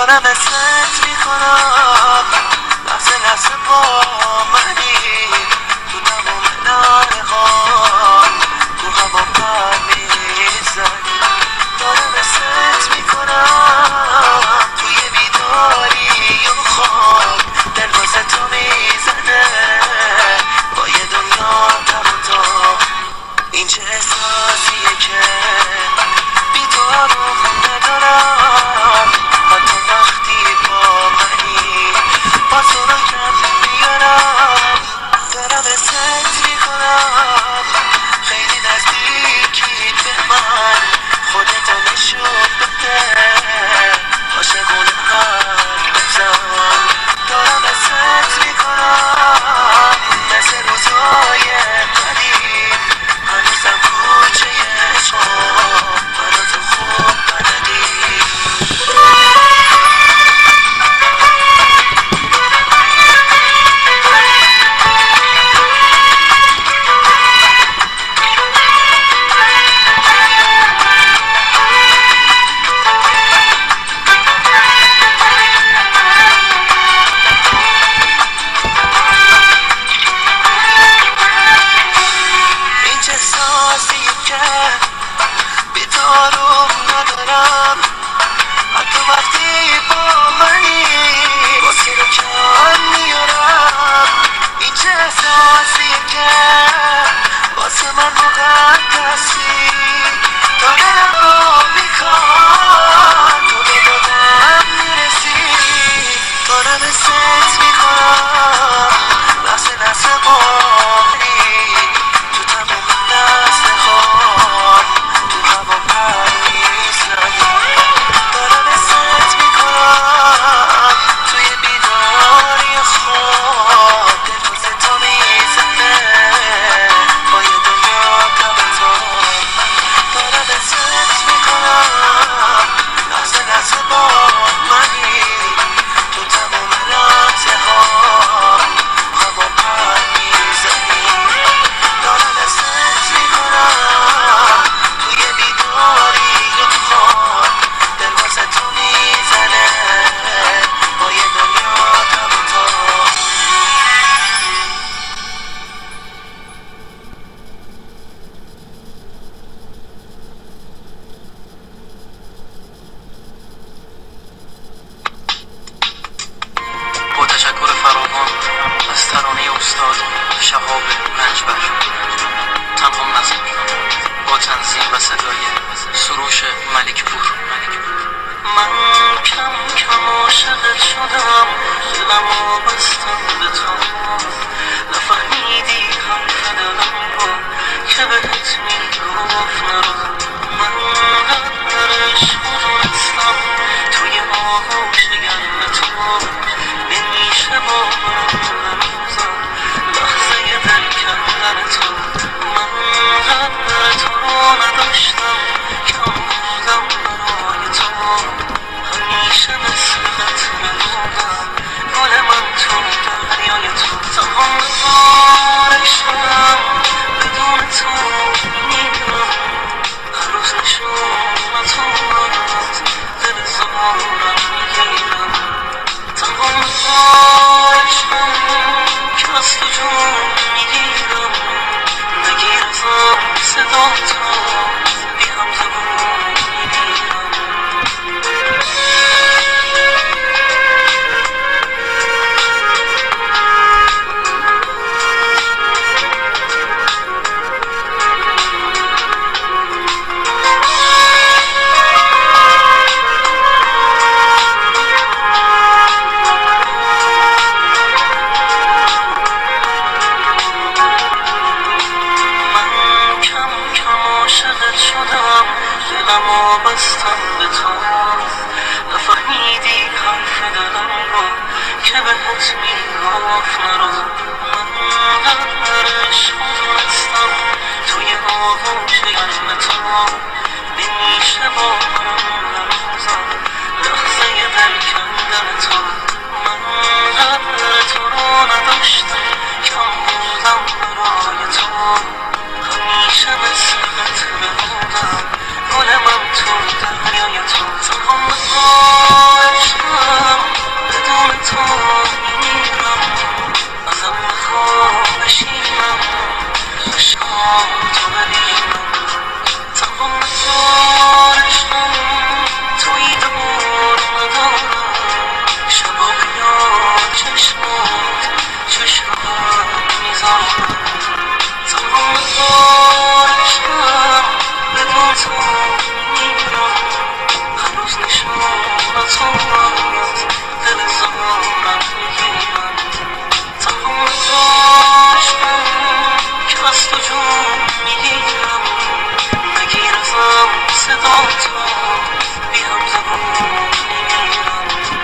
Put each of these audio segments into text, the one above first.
دارم ازت میکنم لحظه لحظه با منی تو تمام نهان تو هوا پر میزنی دارم ازت میکنم توی بیداری و خواب دل واسه تو میزنه با یه دنیا تب و تاب این چه احساسیه که بی تو آروم ندارم حتی وقتی با منی با تو رو کم میارم دارم ازت میکنم خیلی نزدیکی به من خودتو نشون بده عاشقونه حرف بزن دارم ازت میکنم مثل روزای قدیم هنوزم کوچه عشقم منو تو خوب بلدی بیدارم ندارم حتی وقتی با منی واسه رو کم میارم این چه احساسیه که واسه من مقدسی تا دلم رو میکن تو به دادم میرسی دارم ازت میکنم لحظه لحظه با منی تو تمام لحظه خان تو هوا پر میزنی دارم ازت میکنم توی بیداری خواب دل واسه تو میزنه با یه دنیا تب و تاب دارم ازت میکنم لحظه لحظه با منی تو تمام لحظه ها هوا پر میزنی دارم ازت میکنم توی بیداری خواب دل واسه تو میزنه با یه دنیا تب و تاب با تشکر فراوان از ترانه استاد شهاب رنجبر تنها نظر با تنظیم و صدای سروش ملک پور من کم کم عاشقت شدم دلمو بستم به تو نفهمیدی حرف دلم رو که بهت میگفت نرو من قدر عشق دونستم توی آغوش گرم تو نمیشه باورم نمیزم لحظه دل کندن تو من قدر تو رو نداشتم کم بودم برای تو همیشه مثل قطره بودم گل من تو دریای تو تمام بارشم بدون تو میمیرم هر روز نشون تو از دل زارم میگیرم تمام بارشم که از تو جون میگیرم نگیر ازم صدا تو بی هم زبون میمیرم دلمو بستم به تو نفهمیدی حرف دلم رو که بهت میگفت نرو من قدر عشق دونستم توی آغوش گرم تو نمیشه باورم نمیزم لحظه دل کندن تو من قدر تو رو نداشتم کم بودم برای تو همیشه مثل قطره بودم گل من تو دریای تو تمام عشقم عشقش رو میذارم تمام بارشم بدون تو میمیرم هنوز نشوناتو از دل زمانم میگیرم تمام بارشم که از تو جون میگیرم نگیر ازم صدا تو بی هم زبون میمیرم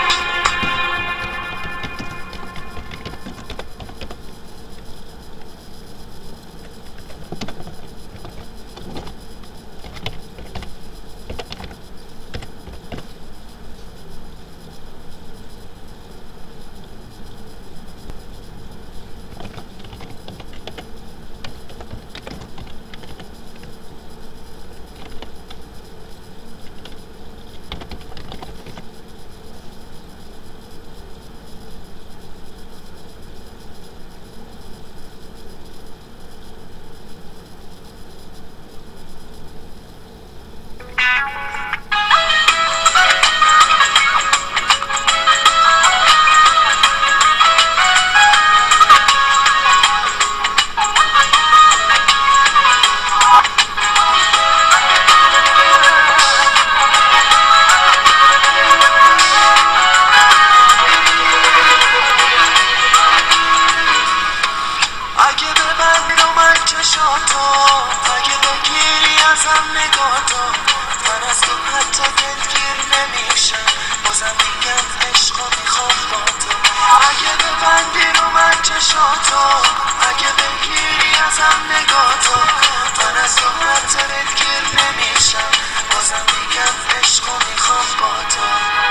اگه بگیری ازم نگاهتو من از تو حتی دلگیر نمیشم بازم میگم عشقو میخوام با تو اگه ببندی رو من چشاتو اگه بگیری ازم نگاهتو من از تو حتی دلگیر نمیشم بازم میگم عشقو میخوام با تو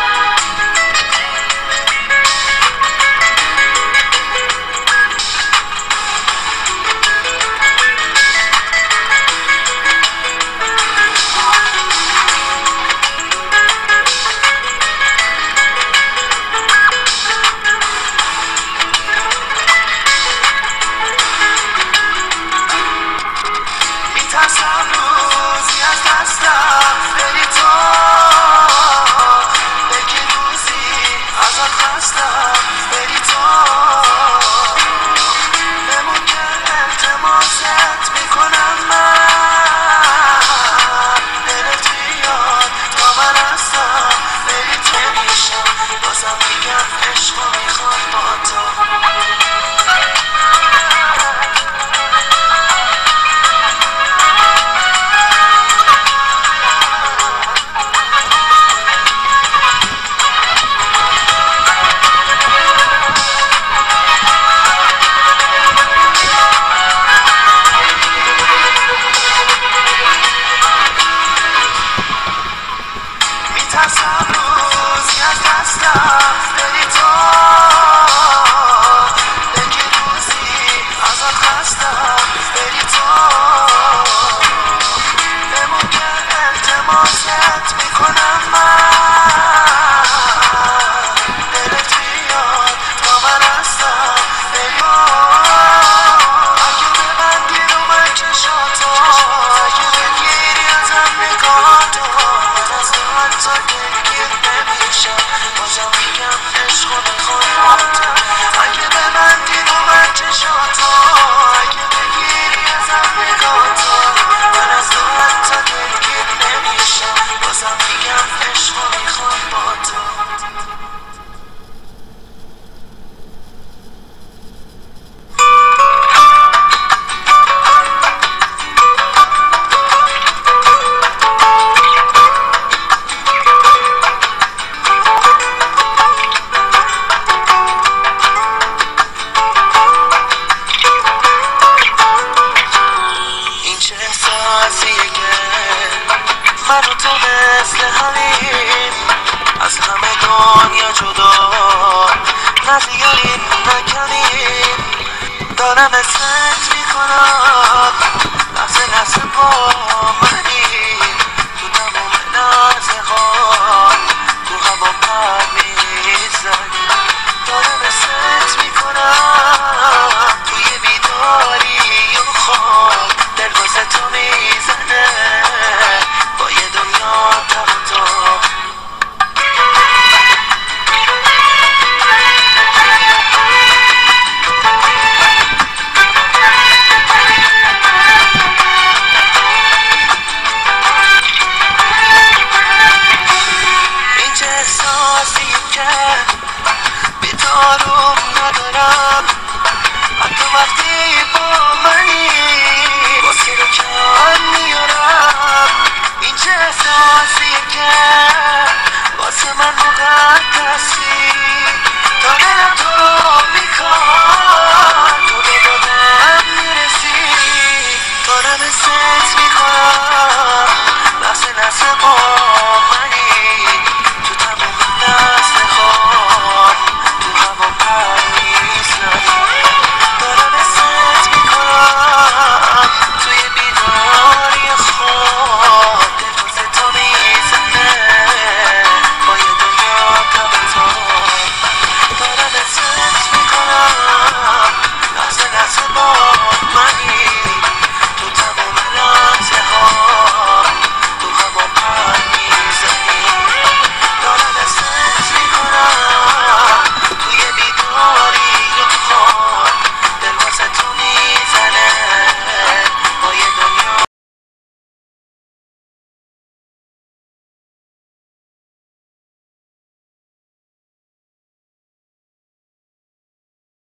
میترسم روزی از دستم بری تو بگی روزی ازت خستم بری تو بمون که التماست میکنم من دلت بیاد تا من هستم بری تو میشم بازم میگم عشقو میخوام با تو میترسم روزی از دستم بری تو بگی روزی ازت خستم بری تو بمون که التماست میکنم من دلت بیاد تا من هستم بری اگه ببندی رو من چشاتو اگه بگیری ازم نگاهتو من از تو حتی دلگیر نمیشم بازم میگم عشقو میخوام با تو اگه ببندی رو من چشاتو اگه بگیری ازم نگاهتو من از تو حتی دلگیر نمیشم بازم میگم عشقو میخوام با تو من و تو مثل همین از همه دنیا جدا نزیاریم نکنیم دارم ست میکنم لحظه لحظه با منی تو تمام لحظه ها تو هوا پر میزنی دارم ست میکنم توی بیداری و خواب دل واسه تو میزنه با یه دنیا تب و احساسی که بی تو آروم ندارم، حتی وقتی با منی واسه رو کم میارم. این چه احساسیه که واسه من مقدسی،